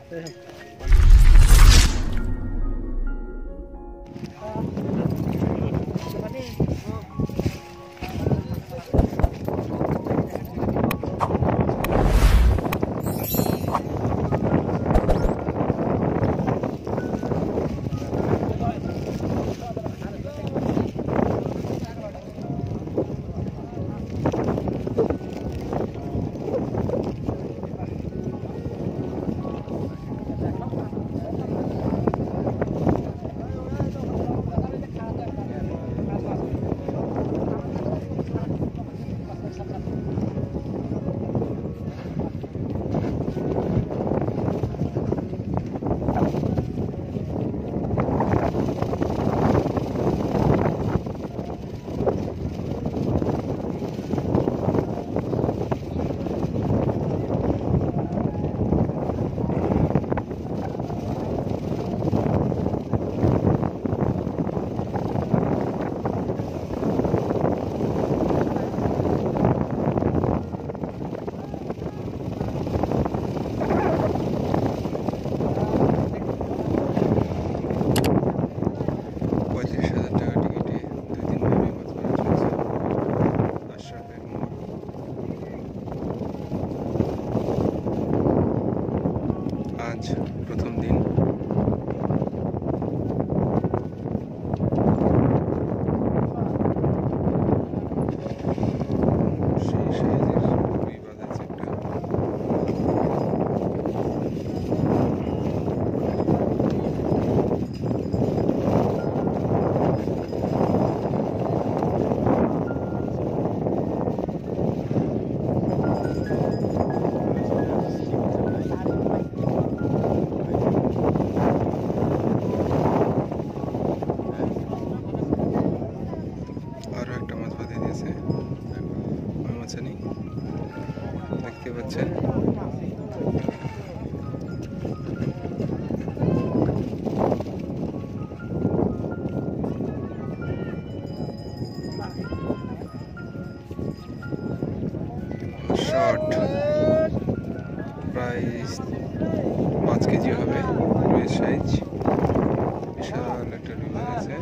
প্রথম দিন দেখতে পাচ্ছেন শর্ট প্রায় 5 কেজি হবে সাইজ বিশাল একটা রিভার আছে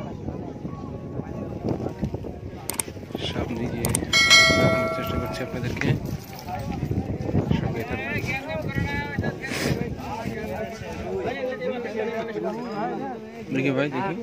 সামনে গিয়ে দেখানোর চেষ্টা করছি আপনাদেরকে সঙ্গে দেখি ভাই দেখি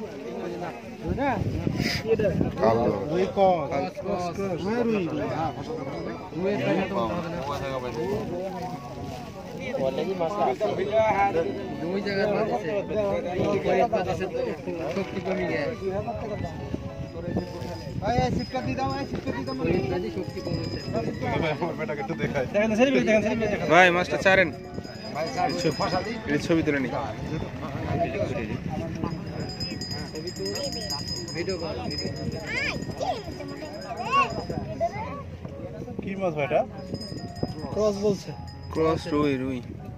ভাই মাছটা ছাড়েন ছবি তুলে নি কি মাছ ভাইটা ক্রস বলছে ক্রস রুই রুই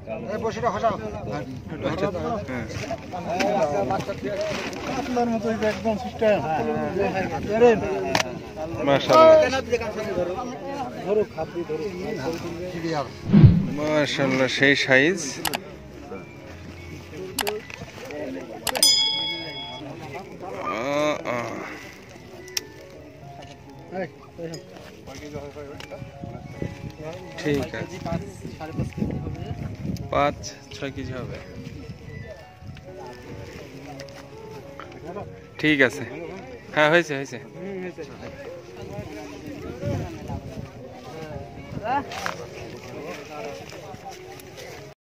আপনার মতো একদম সিস্টেম মাশাআল্লাহ সেই সাইজ ঠিক আছে 5-6 কেজি হবে ঠিক আছে হ্যাঁ হয়েছে হয়েছে